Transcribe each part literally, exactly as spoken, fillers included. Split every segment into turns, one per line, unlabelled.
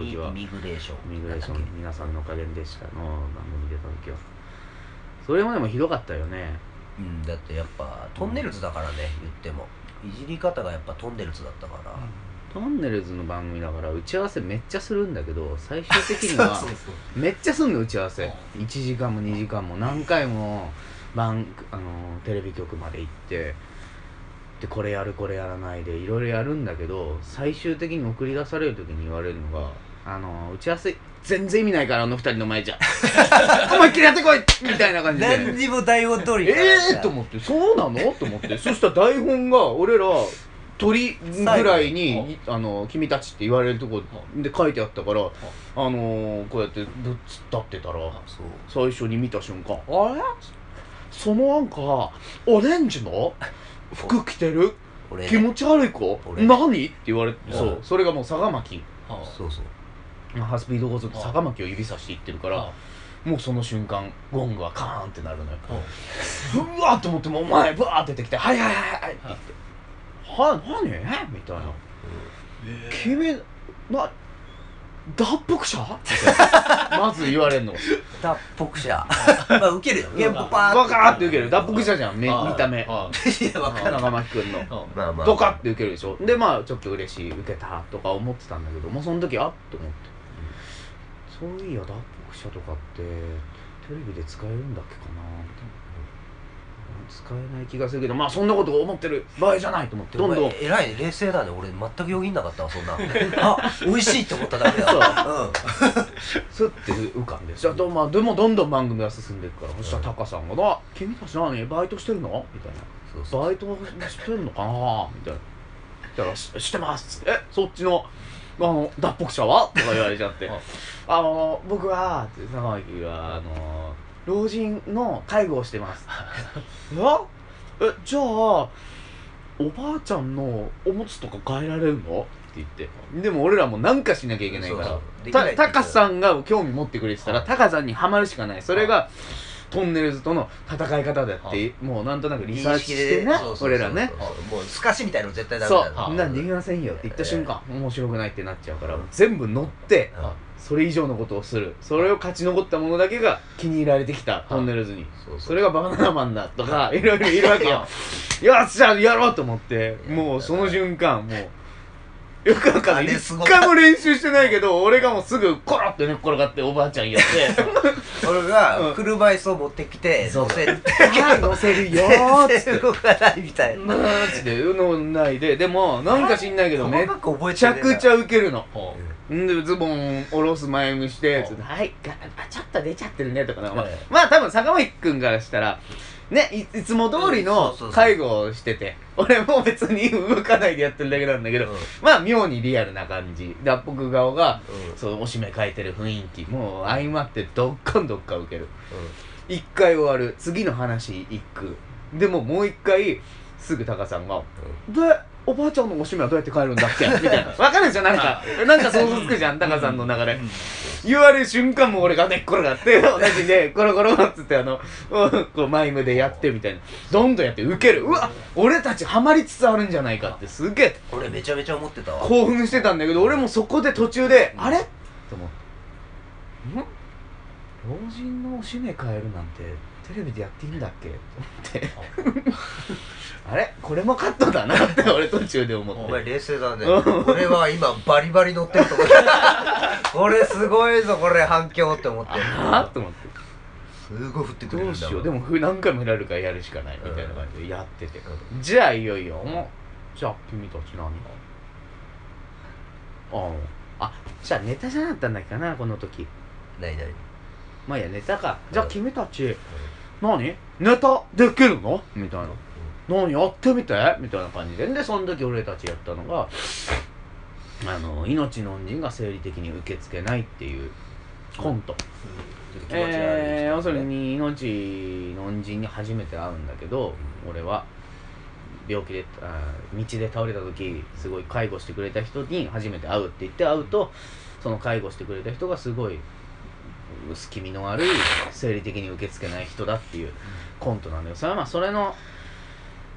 時は
イミグレーション
イミグレーション皆さんのおかげでしたの番組出た時はそれもでもひどかったよね。
うん、だってやっぱトンネルズだからね、言ってもいじり方がやっぱトンネルズだったから、
トンネルズの番組だから打ち合わせめっちゃするんだけど最終的には
そうそうそう
めっちゃすんの打ち合わせいちじかんもにじかんも何回も番あのテレビ局まで行ってでこれやるこれやらないでいろいろやるんだけど最終的に送り出される時に言われるのがあの打ち合わせ全然意味ないからあの二人の前じゃ思いっきりやってこいみたいな感じで
何にも台本通り
ええーと思ってそうなのと思ってそしたら台本が俺ら鳥ぐらいにあの君たちって言われるとこで書いてあったからあのこうやってぶっつったってたら最初に見た瞬間あれそのなんかオレンジの服着てる気持ち悪い子何って言われてそうそれがもう坂巻
そうそう
ハスピードゴーズと坂巻を指さしていってるからもうその瞬間ゴングはカーンってなるのようわーっと思ってもお前バーって出てきてはいはいはいはいって言っては何みたいな君な脱北者まず言われるの
脱北者まあウケるよ原稿パーッ
バカーってウケる脱北者じゃん見た目
いやわかんない
長巻くんの
まあまあ
ドカってウケるでしょでまあちょっと嬉しいウケたとか思ってたんだけどもうその時あっと思ってそういや脱北者とかってテレビで使えるんだっけかなみたいな使えない気がするけどまあそんなこと思ってる場合じゃないと思ってどんどん
えらい冷静だね俺全くよぎんなかったわそんなあ美味しいって思っただけだ
そうスッて浮かんでじゃあ、まあ、でもどんどん番組が進んでいくからそしたらタカさんが「あ君たち何バイトしてるの?」みたいな「バイトしてるのかな?」みたいな「だからししてます」えそっちのあの脱北者は?」とか言われちゃって「あの僕は」って坂巻があの老人の介護をしてますええじゃあおばあちゃんのおむつとか変えられるのって言ってでも俺らも何かしなきゃいけないからタカさんが興味持ってくれてたらタカさんにはまるしかないそれがトンネルズとの戦い方だってもうなんとなくリサーチしてね俺らね
もう透かしみたいなの絶対ダメだ
そうなんできませんよって言った瞬間面白くないってなっちゃうから全部乗ってそれ以上のことをするそれを勝ち残ったものだけが気に入られてきたトンネルズにそれがバナナマンだとかいろいろいるわけよよっしゃやろうと思ってもうその瞬間もうよくわかんない一回も練習してないけど俺がもうすぐコロって寝っ転がっておばあちゃんやって
俺が車椅子を持ってきて乗せる
はい乗せるよーって
動かないみたいな
マジでうのないででもなんか知んないけどめっちゃくちゃウケるのんでズボン下ろす前にして「はいあちょっと出ちゃってるね」とかまあ、まあ多分坂巻くんからしたらね い, いつも通りの介護をしてて俺も別に動かないでやってるだけなんだけど、うん、まあ妙にリアルな感じ脱北顔が、うん、そうおしめ変えてる雰囲気もう相まってどっかんどっかウケる、うん、一回終わる次の話一句でももう一回すぐタカさんが「でおばあちゃんのおしめはどうやって帰るんだっけ?」みたいな分かるじゃんなんかなんか想像つくじゃんタカさんの流れ言われる瞬間も俺が寝っ転がって同じでコロコロっつってあのこうマイムでやってみたいなどんどんやってウケるうわ俺たちハマりつつあるんじゃないかってすげえ
俺めちゃめちゃ思ってたわ
興奮してたんだけど俺もそこで途中であれと思ってん老人のおしめ変えるなんてテレビでやっていいんだっけと思ってあれこれもカットだなって俺途中で思って
お前冷静だね俺は今バリバリ乗ってると思ってこれすごいぞこれ反響って思って
あっと思って
すごい振ってくれるんだ
どうしようでも何回も見られるからやるしかないみたいな感じでやってて、うん、じゃあいよいよじゃあ君たち何ああじゃあネタじゃなかったんだっけかなこの時
何何
まあいやネタかじゃあ君たち、うん、何ネタできるのみたいな何やってみてみたいな感じででその時俺たちやったのがあの命の恩人が生理的に受け付けないっていうコント、うん、えー、要するに命の恩人に初めて会うんだけど、うん、俺は病気であ道で倒れた時すごい介護してくれた人に初めて会うって言って会うとその介護してくれた人がすごい薄気味の悪い生理的に受け付けない人だっていうコントなんだよそれはまあそれの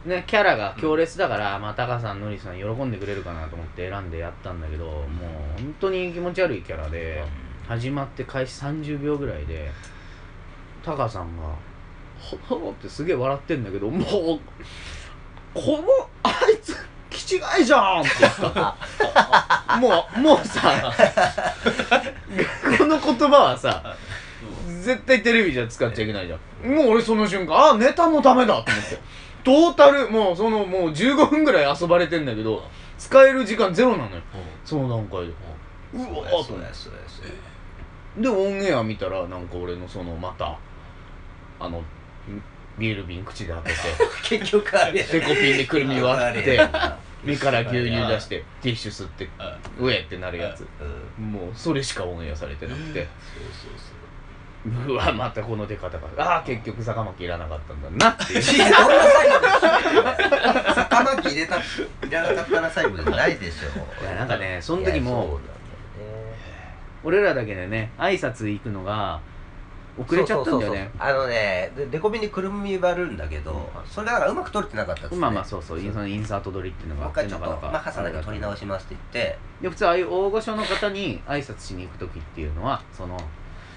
ねキャラが強烈だから、まあタカさんノリさん喜んでくれるかなと思って選んでやったんだけど、もう本当に気持ち悪いキャラで、始まって開始さんじゅうびょうぐらいでタカさんがほほってすげえ笑ってんだけど、もうこのあいつ気違いじゃんって言ったもうもうさこの言葉はさ絶対テレビじゃ使っちゃいけないじゃん。もう俺その瞬間、あネタのためだと思ってトータルもうそのもうじゅうごふんぐらい遊ばれてんだけど使える時間ゼロなのよ、その段階で。うわーと思ってでオンエア見たらなんか俺のそのまたあのビール瓶口で開けて
結局あれ
デコピンでくるみ割って目から牛乳出してティッシュ吸ってうえってなるやつ、もうそれしかオンエアされてなくて、うわまたこの出方がああ結局坂巻いらなかったんだなっていう
どんな最後で坂巻入れたいらなかったら最後じゃないでしょ。
いやなんかねその時も俺らだけでね挨拶行くのが遅れちゃったんだよね。
あのねデコピンにくるみ割るんだけど、それだからうまく撮れてなかったですね。
まあまあそうそうそのインサート撮りっていうのがあって
なかなかマッハさんだけ撮り直しますって言って、
で普通ああいう大御所の方に挨拶しに行く時っていうのはその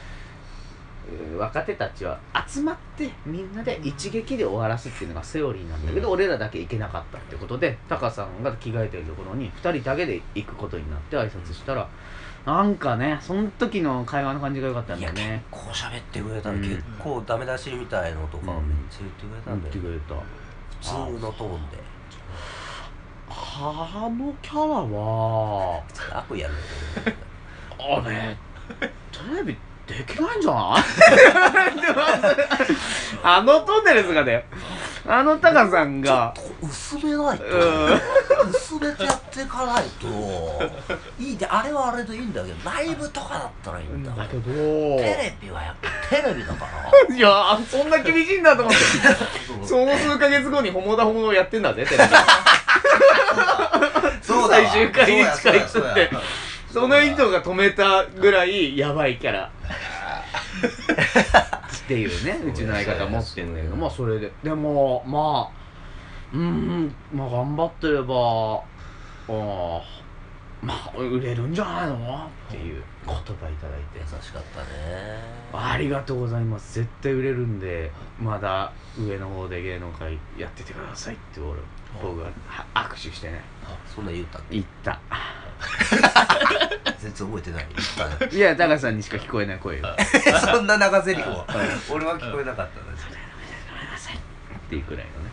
若手たちは集まってみんなで一撃で終わらすっていうのがセオリーなんだけど、うん、俺らだけ行けなかったってことでタカさんが着替えてるところにふたりだけで行くことになって挨拶したら、なんかねその時の会話の感じが良かったんだよね。
いや結構喋ってくれたの、うん、結構ダメ出しみたいのとかめっちゃ言ってくれたんだよ、
言ってくれ
た普通のトーンで。
あのキャラは
悪やるよ
あれテレビできないんじゃないあのトンネルズがだよ、あのタカさんが
ちょっと薄めないと、うん、薄めてやっていかないといいで、あれはあれでいいんだけどライブとかだったらいいんだ
だけどテ
レビはやっぱテレビだから
いやそんな厳しいんだと思ってその数ヶ月後にホモダホモやってんだぜテレビ
そうだ
最終回に近い人ってその人が止めたぐらいヤバいキャラっていうねうちの相方持ってんだけど、まあそれででもまあうんまあ頑張ってればあまあ売れるんじゃないのっていう言葉いただいて
優しかったね。
ありがとうございます、絶対売れるんでまだ上の方で芸能界やっててくださいって俺僕が握手してね。
そんな言ったっけ？
言った
全然覚えてない。言ったね。
いやタカさんにしか聞こえない声よ
そんな長ゼリフは俺は聞こえなかったです。
っていうくらいのね